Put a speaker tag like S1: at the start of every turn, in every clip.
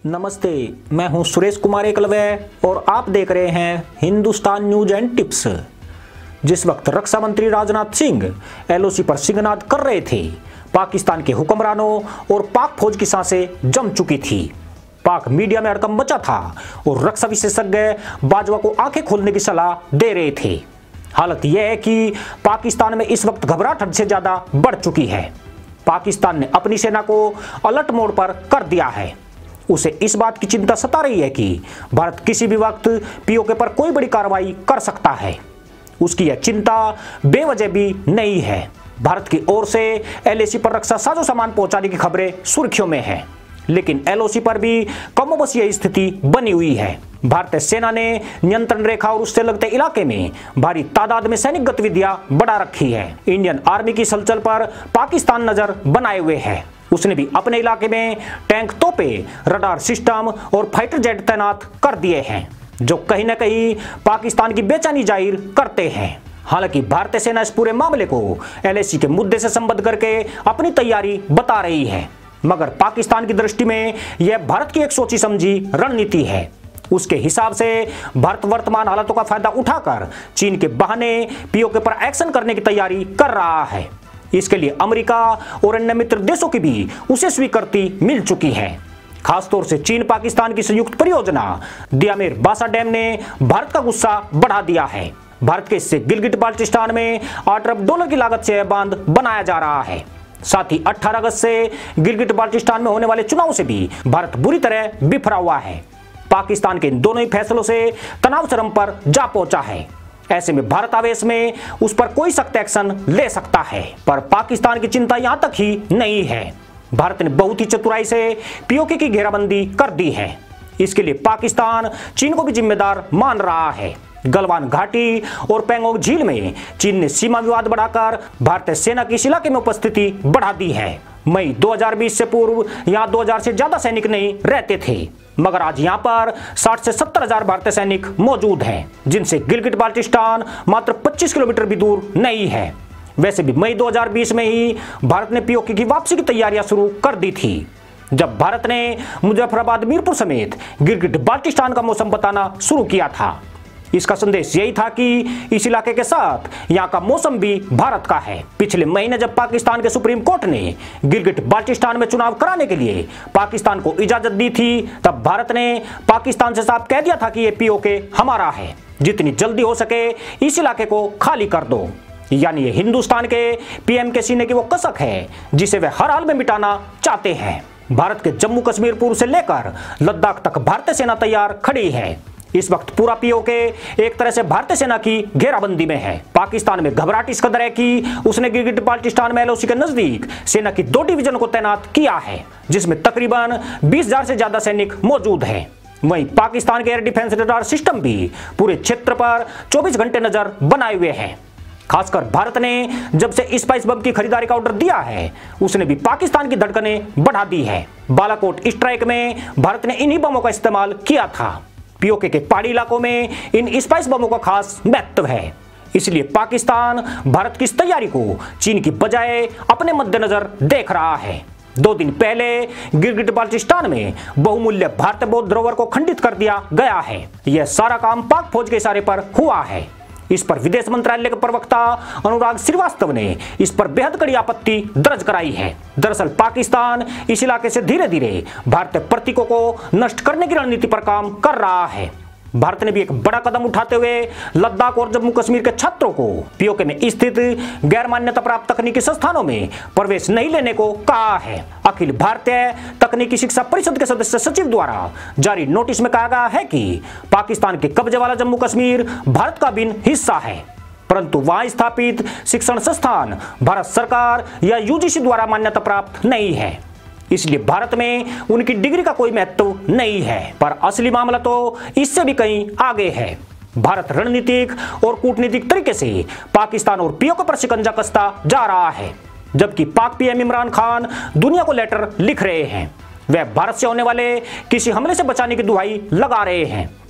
S1: नमस्ते, मैं हूं सुरेश कुमार एकलव्य और आप देख रहे हैं हिंदुस्तान न्यूज एंड टिप्स। जिस वक्त रक्षा मंत्री राजनाथ सिंह एलओसी पर सिंहनाद कर रहे थे, पाकिस्तान के हुक्मरानों और पाक फौज की सांसें जम चुकी थी। पाक मीडिया में हड़कंप मचा था और रक्षा विशेषज्ञ बाजवा को आंखें खोलने की सलाह दे रहे थे। हालत यह है कि पाकिस्तान में इस वक्त घबराहट हद से ज्यादा बढ़ चुकी है। पाकिस्तान ने अपनी सेना को अलर्ट मोड पर कर दिया है। उसे इस बात की चिंता सता रही है कि भारत किसी भी वक्त पीओके पर कोई बड़ी कार्रवाई कर सकता है। उसकी यह चिंता बेवजह भी नहीं है। भारत की ओर से एलएसी पर रक्षा साजो सामान पहुंचाने की खबरें सुर्खियों में है, लेकिन एलओसी पर भी कमोबश यह स्थिति बनी हुई है। भारतीय सेना ने नियंत्रण रेखा और उससे लगते इलाके में भारी तादाद में सैनिक गतिविधियां बढ़ा रखी है। इंडियन आर्मी की हलचल पर पाकिस्तान नजर बनाए हुए है। उसने भी अपने इलाके में टैंक, तोपे, रडार सिस्टम और फाइटर जेट तैनात कर दिए हैं, जो कहीं न कहीं पाकिस्तान की बेचैनी जाहिर करते हैं। हालांकि भारतीय सेना इस पूरे मामले को एलएसी के मुद्दे से संबद्ध करके अपनी तैयारी बता रही है, मगर पाकिस्तान की दृष्टि में यह भारत की एक सोची समझी रणनीति है। उसके हिसाब से भारत वर्तमान हालातों का फायदा उठाकर चीन के बहाने पीओके पर एक्शन करने की तैयारी कर रहा है। इसके लिए अमेरिका और अन्य मित्र देशों की भी उसे स्वीकृति मिल चुकी है। खासतौर से चीन पाकिस्तान की संयुक्त परियोजना दियामेर बासा डैम ने भारत का गुस्सा बढ़ा दिया है। भारत के इससे गिलगिट बाल्टिस्तान में $8 अरब की लागत से यह बांध बनाया जा रहा है। साथ ही 18 अगस्त से गिलगिट बाल्टिस्तान में होने वाले चुनाव से भी भारत बुरी तरह बिफरा हुआ है। पाकिस्तान के इन दोनों ही फैसलों से तनाव चरम पर जा पहुंचा है। ऐसे में भारत आवेश में उस पर कोई सख्त एक्शन ले सकता है, पर पाकिस्तान की चिंता यहां तक ही नहीं है। भारत ने बहुत ही चतुराई से पीओके की घेराबंदी कर दी है। इसके लिए पाकिस्तान चीन को भी जिम्मेदार मान रहा है। गलवान घाटी और पैंगोंग झील में चीन ने सीमा विवाद बढ़ाकर भारतीय सेना की इस इलाके में उपस्थिति बढ़ा दी है। मई 2020 से पूर्व यहां 2000 से ज्यादा सैनिक नहीं रहते थे, मगर आज यहां पर 60 से 70 हजार भारतीय सैनिक मौजूद हैं, जिनसे गिलगिट बाल्टिस्तान मात्र 25 किलोमीटर भी दूर नहीं है। वैसे भी मई 2020 में ही भारत ने पीओके की वापसी की तैयारियां शुरू कर दी थी, जब भारत ने मुजफ्फराबाद, मीरपुर समेत गिलगिट बाल्टिस्तान का मौसम बताना शुरू किया था। इसका संदेश यही था कि इस इलाके के साथ यहाँ का मौसम भी भारत का है। पिछले महीने जब पाकिस्तान के सुप्रीम कोर्ट ने गिलगिट बाल्टिस्तान में चुनाव कराने के लिए पाकिस्तान को इजाजत दी थी, तब भारत ने पाकिस्तान से साफ कह दिया था कि ये पीओके हमारा है, जितनी जल्दी हो सके इस इलाके को खाली कर दो। यानी ये हिंदुस्तान के पीएम के सीने की वो कसक है जिसे वे हर हाल में मिटाना चाहते हैं। भारत के जम्मू कश्मीर पूर्व से लेकर लद्दाख तक भारतीय सेना तैयार खड़ी है। इस वक्त पूरा पीओके एक तरह से भारतीय सेना की घेराबंदी में है। पाकिस्तान में घबराहट इस कदर है कि उसने गिलगिट बाल्टिस्तान में एलओसी के नजदीक सेना की 2 डिवीजन को तैनात किया है, जिसमें तकरीबन 20,000 से ज्यादा सैनिक मौजूद हैं। वहीं पाकिस्तान के एयर डिफेंस रडार सिस्टम भी पूरे क्षेत्र पर 24 घंटे नजर बनाए हुए हैं। खासकर भारत ने जब से स्पाइस बम की खरीदारी का ऑर्डर दिया है, उसने भी पाकिस्तान की धड़कनें बढ़ा दी है। बालाकोट स्ट्राइक में भारत ने इन्हीं बमों का इस्तेमाल किया था। पीओके के पहाड़ी इलाकों में इन स्पाइस बमों का खास महत्व है। इसलिए पाकिस्तान भारत की इस तैयारी को चीन की बजाय अपने मद्देनजर देख रहा है। 2 दिन पहले गिलगिट बाल्टिस्तान में बहुमूल्य भारतीय बौद्ध धरोहर को खंडित कर दिया गया है। यह सारा काम पाक फौज के इशारे पर हुआ है। इस पर विदेश मंत्रालय के प्रवक्ता अनुराग श्रीवास्तव ने इस पर बेहद कड़ी आपत्ति दर्ज कराई है। दरअसल पाकिस्तान इस इलाके से धीरे धीरे भारतीय प्रतीकों को नष्ट करने की रणनीति पर काम कर रहा है। भारत ने भी एक बड़ा कदम उठाते हुए लद्दाख और जम्मू कश्मीर के छात्रों को पीओके में स्थित गैर मान्यता प्राप्त तकनीकी संस्थानों में प्रवेश नहीं लेने को कहा है। अखिल भारतीय तकनीकी शिक्षा परिषद के सदस्य सचिव द्वारा जारी नोटिस में कहा गया है कि पाकिस्तान के कब्जे वाला जम्मू कश्मीर भारत का भिन्न हिस्सा है, परंतु वहां स्थापित शिक्षण संस्थान भारत सरकार या यूजीसी द्वारा मान्यता प्राप्त नहीं है। इसलिए भारत में उनकी डिग्री का कोई महत्व नहीं है। पर असली मामला तो इससे भी कहीं आगे है। भारत रणनीतिक और कूटनीतिक तरीके से पाकिस्तान और पीओके पर शिकंजा कसता जा रहा है, जबकि पाक पीएम इमरान खान दुनिया को लेटर लिख रहे हैं। वह भारत से होने वाले किसी हमले से बचाने की दुहाई लगा रहे हैं।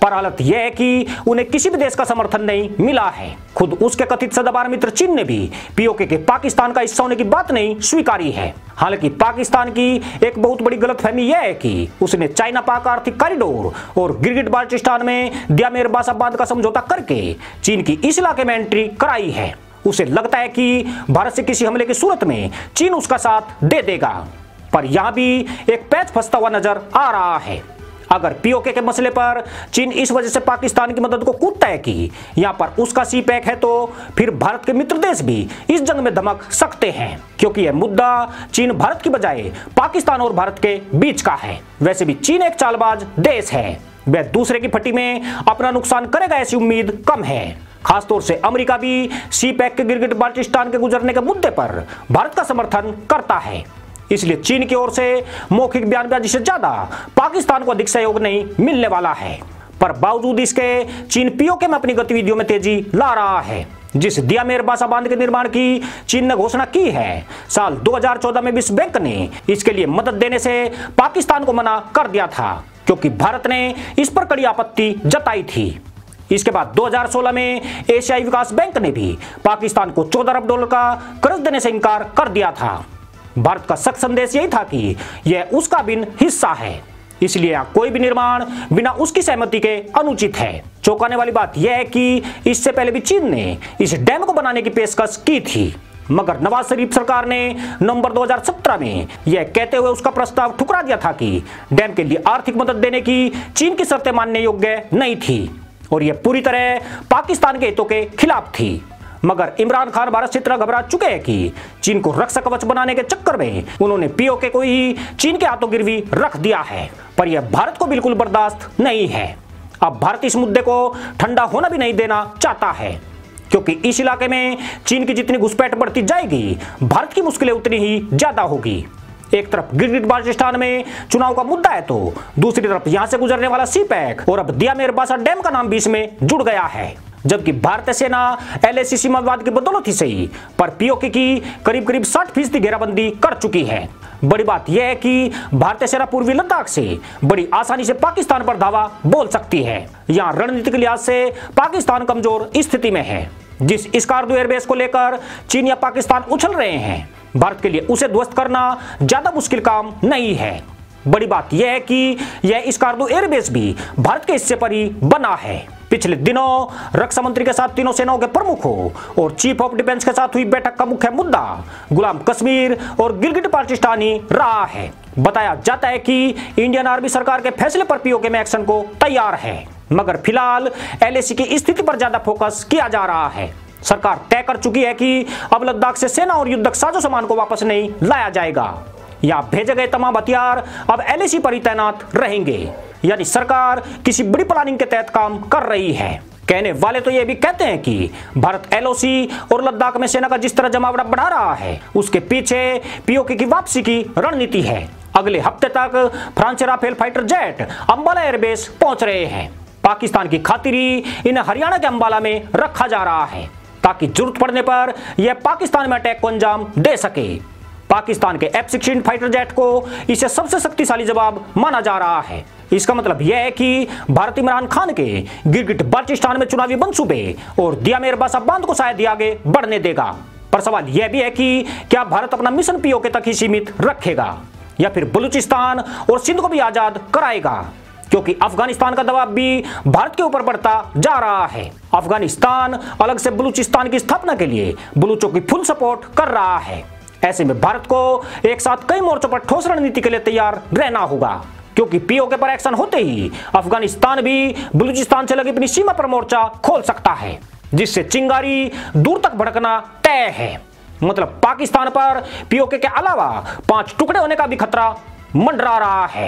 S1: पर हालत यह है कि उन्हें किसी भी देश का समर्थन नहीं मिला है। खुद उसके कथित सदाबहार मित्र चीन ने भी पीओके के पाकिस्तान का हिस्सा होने की बात नहीं स्वीकारी है। हालांकि पाकिस्तान की एक बहुत बड़ी गलतफहमी यह है कि उसने चाइना पाक आर्थिक कॉरिडोर और गिलगिट बाल्टिस्तान में द्यामेर बासा बांध का समझौता करके चीन की इस इलाके में एंट्री कराई है। उसे लगता है कि भारत से किसी हमले की सूरत में चीन उसका साथ दे देगा, पर यहां भी एक पैच फंसता हुआ नजर आ रहा है। अगर पीओके के मसले पर चीन इस वजह से पाकिस्तान की मदद को कूदता है कि यहां पर उसका सी पैक है, तो फिर भारत के मित्र देश भी इस जंग में धमक सकते हैं, क्योंकि यह मुद्दा चीन भारत की बजाय पाकिस्तान और भारत के बीच का है। वैसे भी चीन एक चालबाज देश है, वह दूसरे की फटी में अपना नुकसान करेगा ऐसी उम्मीद कम है। खासतौर से अमेरिका भी सी पैक के गिलगिट बाल्टिस्तान के गुजरने के मुद्दे पर भारत का समर्थन करता है। इसलिए चीन की ओर से मौखिक बयानबाजी से ज्यादा पाकिस्तान को अधिक सहयोग नहीं मिलने वाला है। पर बावजूद इसके चीन पीओके में अपनी गतिविधियों में तेजी ला रहा है। जिस द्यामेर बासा बांध के निर्माण की चीन ने घोषणा की है, साल 2014 में विश्व बैंक ने इसके लिए मदद देने से पाकिस्तान को मना कर दिया था, क्योंकि भारत ने इस पर कड़ी आपत्ति जताई थी। इसके बाद 2016 में एशियाई विकास बैंक ने भी पाकिस्तान को $14 अरब का कर्ज देने से इनकार कर दिया था। भारत का सख्त संदेश यही था कि यह उसका बिन हिस्सा है, इसलिए यहां कोई भी निर्माण बिना उसकी सहमति के अनुचित है। चौंकाने वाली बात यह है कि इससे पहले भी चीन ने इस डैम को बनाने की पेशकश की थी, मगर नवाज शरीफ सरकार ने नवंबर 2017 में यह कहते हुए उसका प्रस्ताव ठुकरा दिया था कि डैम के लिए आर्थिक मदद देने की चीन की शर्तें मानने योग्य नहीं थी और यह पूरी तरह पाकिस्तान के हितों के खिलाफ थी। मगर इमरान खान भारत से इतना घबरा चुके हैं कि चीन को रक्षा कवच बनाने के चक्कर में उन्होंने पीओके को ही चीन के हाथों गिरवी रख दिया है, पर यह भारत को बिल्कुल बर्दाश्त नहीं है। अब भारत इस मुद्दे को ठंडा होना भी नहीं देना चाहता है, क्योंकि इस इलाके में चीन की जितनी घुसपैठ बढ़ती जाएगी, भारत की मुश्किलें उतनी ही ज्यादा होगी। एक तरफ गिलगिट बाल्टिस्तान में चुनाव का मुद्दा है, तो दूसरी तरफ यहां से गुजरने वाला सी पैक और अब द्यामेर बासा डैम का नाम भी इसमें जुड़ गया है। जबकि भारतीय सेना एलएसी सीमावाद की बदौलत ही सही, पर पीओके की करीब 60% घेराबंदी कर चुकी है। बड़ी बात यह है कि भारतीय सेना पूर्वी लद्दाख से बड़ी आसानी से पाकिस्तान पर धावा बोल सकती है। यहाँ रणनीतिक लिहाज से पाकिस्तान कमजोर स्थिति में है। जिस स्कार्दू एयरबेस को लेकर चीन या पाकिस्तान उछल रहे हैं, भारत के लिए उसे ध्वस्त करना ज्यादा मुश्किल काम नहीं है। बड़ी बात यह है कि यह स्कार्दू एयरबेस भी भारत के हिस्से पर ही बना है। पिछले दिनों रक्षा मंत्री के साथ तीनों सेनाओं के प्रमुखों और चीफ ऑफ डिफेंस के साथ हुई बैठक का मुख्य मुद्दा गुलाम कश्मीर और गिलगिट बाल्टिस्तान ही रहा है। बताया जाता है कि इंडियन आर्मी सरकार के फैसले पर पीओके में एक्शन को तैयार है, मगर फिलहाल एलएसी की स्थिति पर ज्यादा फोकस किया जा रहा है। सरकार तय कर चुकी है कि अब लद्दाख से सेना और युद्धक साजो सामान को वापस नहीं लाया जाएगा। यहाँ भेजे गए तमाम हथियार अब एलएसी पर ही तैनात रहेंगे, यानी सरकार किसी बड़ी प्लानिंग के तहत काम कर रही है। कहने वाले तो यह भी कहते हैं कि भारत एलओसी और लद्दाख में सेना का जिस तरह जमावड़ा बढ़ा रहा है, उसके पीछे पीओके की वापसी की रणनीति है। अगले हफ्ते तक फ्रांस से Rafale fighter jet Ambala airbase पहुंच रहे हैं। पाकिस्तान की खातिरी इन्हें हरियाणा के अंबाला में रखा जा रहा है, ताकि जरूरत पड़ने पर यह पाकिस्तान में अटैक को अंजाम दे सके। पाकिस्तान के F-16 फाइटर जेट को इसे सबसे शक्तिशाली जवाब माना जा रहा है। इसका मतलब यह है कि भारत इमरान खान के गिलगिट बाल्टिस्तान में चुनावी मंसूबे और द्यामेर बासा बांध को शायद ही आगे बढ़ने देगा। पर सवाल यह भी है कि क्या भारत अपना मिशन पीओके तक ही सीमित रखेगा या फिर बलूचिस्तान और सिंध को भी आजाद कराएगा, क्योंकि अफगानिस्तान का दबाव भी भारत के ऊपर बढ़ता जा रहा है। अफगानिस्तान अलग से बलूचिस्तान की स्थापना के लिए बलूचों की फुल सपोर्ट कर रहा है। ऐसे में भारत को एक साथ कई मोर्चों पर ठोस रणनीति के लिए तैयार रहना होगा, क्योंकि पीओके पर एक्शन होते ही अफगानिस्तान भी बलूचिस्तान से लगी अपनी सीमा पर मोर्चा खोल सकता है, जिससे चिंगारी दूर तक भड़कना तय है। मतलब पाकिस्तान पर पीओके के अलावा 5 टुकड़े होने का भी खतरा मंडरा रहा है।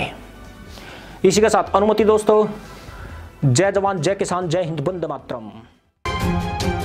S1: इसी के साथ अनुमति दोस्तों, जय जवान जय किसान जय हिंद वंदे मातरम।